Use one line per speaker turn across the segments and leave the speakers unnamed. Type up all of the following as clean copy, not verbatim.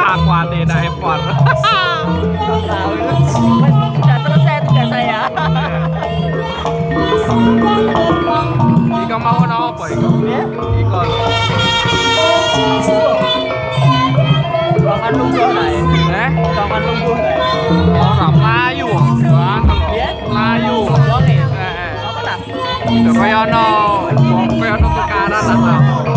Aku hati dah impor.
Tahu itu sudah selesai tugas saya.
Ika mau apa ika?
Ya?
Ika.
Jangan lungguh lah ya. Jangan lungguh lah.
Orang Melayu, bang.
Ya?
Melayu.
Boleh. Apa tak?
Kaya ono tukaran apa?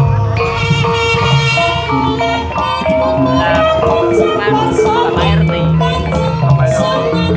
Nah, sama RT.
Apa itu?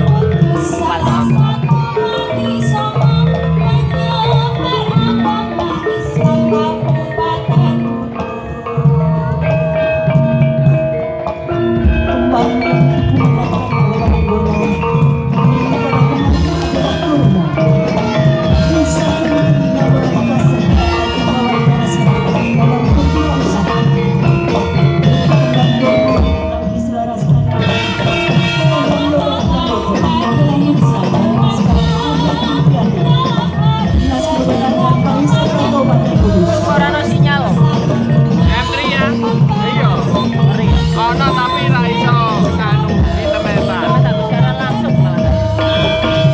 Orang sinyal.
M3 ya? Iya. Ono tapi ra iso kanu internetan.
Sama tak siaran langsung malah.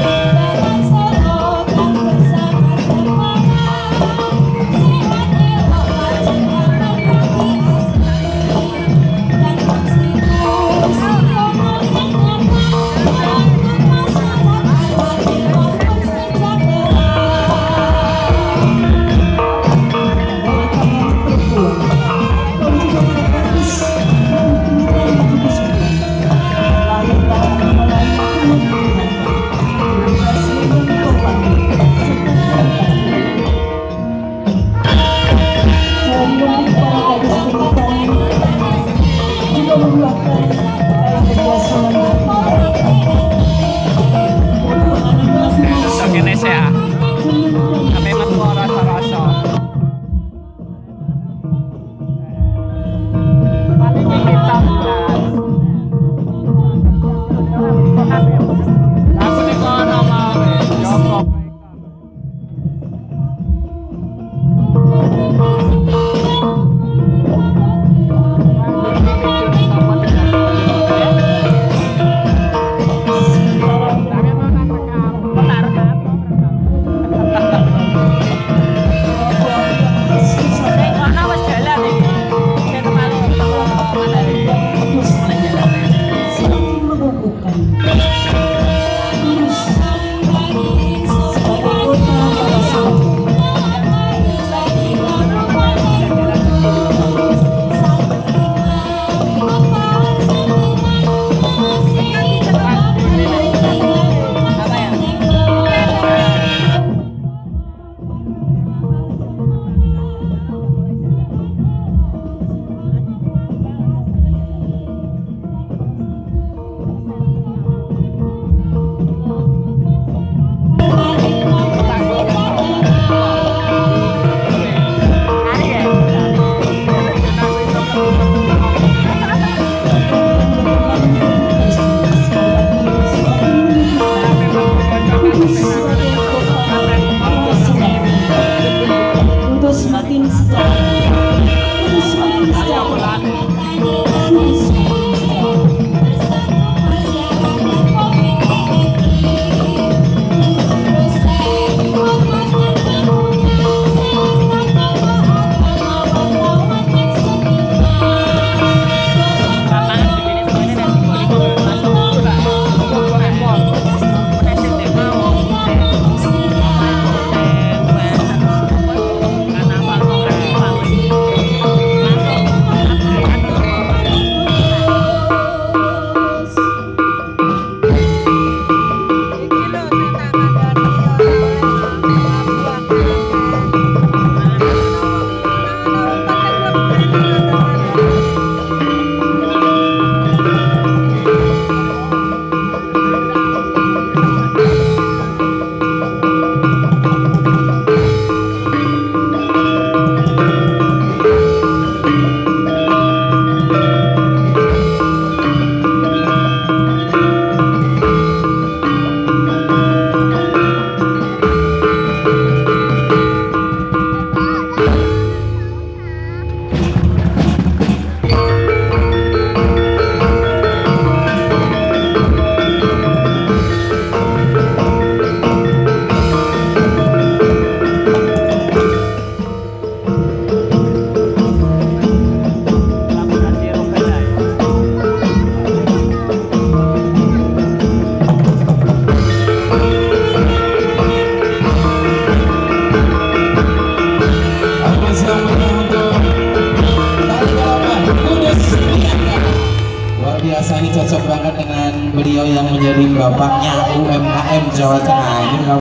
Sok kene sih ya. Sampai metu rasa-rasa.
Paling kita
Aku di kono mau Joko.
cocok banget dengan beliau yang menjadi bapaknya UMKM Jawa Tengah. Ini